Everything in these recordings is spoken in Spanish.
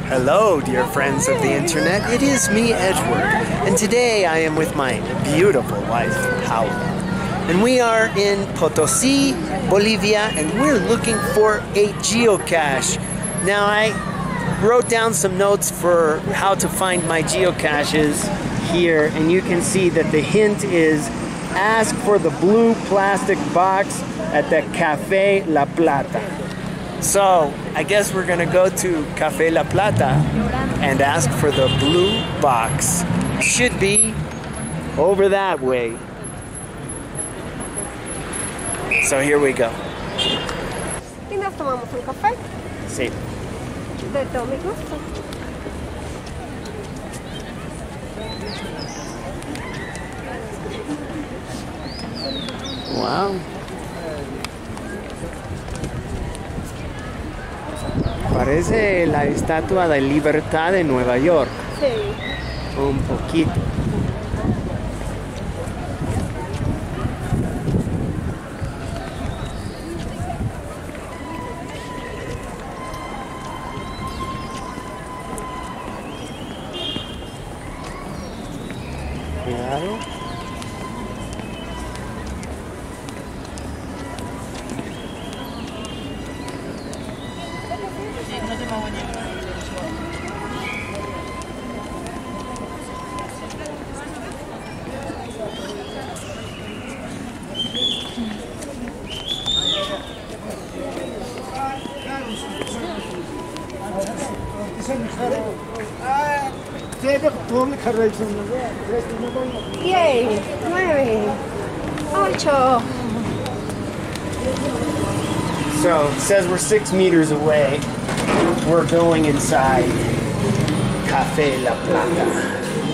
Hello, dear friends of the internet. It is me, Edward, and today I am with my beautiful wife, Paula. And we are in Potosí, Bolivia, and we're looking for a geocache. Now, I wrote down some notes for how to find my geocaches here, and you can see that the hint is ask for the blue plastic box at the Café La Plata. So, I guess we're gonna go to Café La Plata and ask for the blue box. Should be over that way. So here we go. ¿Y nos tomamos un café? Sí. De todo mi gusto. Wow. Parece la Estatua de Libertad de Nueva York. Sí. Un poquito. Cuidado. Yay, 9, 8. So, it says we're 6 meters away. We're going inside Café La Plata.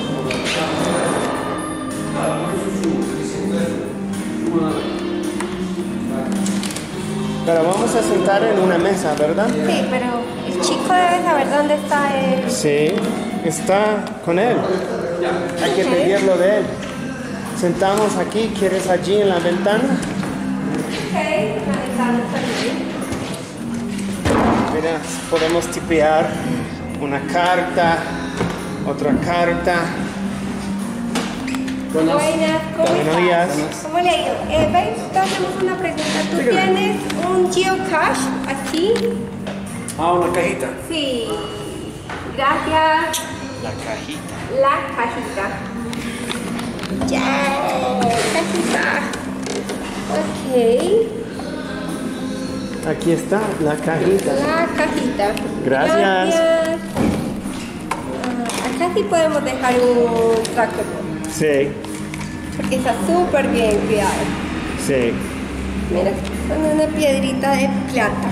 Pero vamos a sentar en una mesa, ¿verdad? Sí, pero el chico debe saber dónde está él. Sí, está con él. Hay que pedirlo de él. Sentamos aquí, ¿quieres allí en la ventana? Ok, la ventana está bien. Mira, podemos tipear una carta, otra carta. Buenas, ¿cómo Buenos días. estás? ¿Cómo le ha ido? Ven, te hacemos una pregunta. ¿Tú tienes un geocache aquí? Ah, una cajita. Sí. Gracias. La cajita. La cajita. ¡Yay! Cajita. Ok. Aquí está la cajita. La cajita. Gracias. Acá sí podemos dejar un tractor. Sí, Porque está súper bien cuidado. sí. Mira, con una piedrita de plata.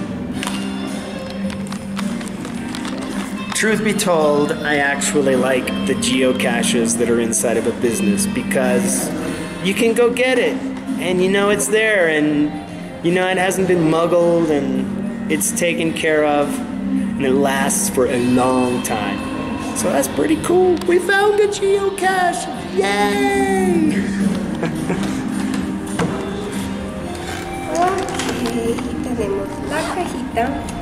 Truth be told, I actually like the geocaches that are inside of a business because you can go get it and you know it's there and you know it hasn't been muggled and it's taken care of and it lasts for a long time. So that's pretty cool. We found a geocache! Yay! Ok, tenemos la cajita.